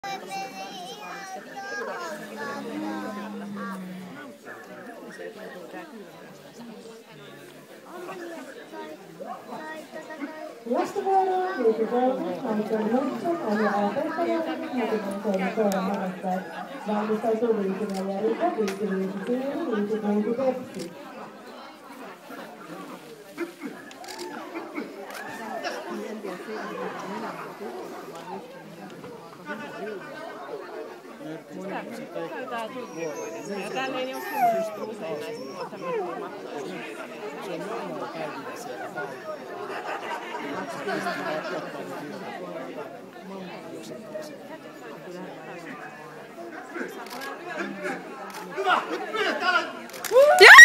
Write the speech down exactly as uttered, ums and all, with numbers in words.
Vastavuoroon liity kolme, Anton Jonsson ohjaa opettajan näkymän kolme kolme harrastajat. Valmistautuu viisi neljä Rita, viisi viisi Siiri, viisi kuusi Pepsi. Täällä ei ole semmoista usein näistä tämmöistä matkoista. Se on normaalia kaikille siellä paikalla. Hyvä! Nyt täällä!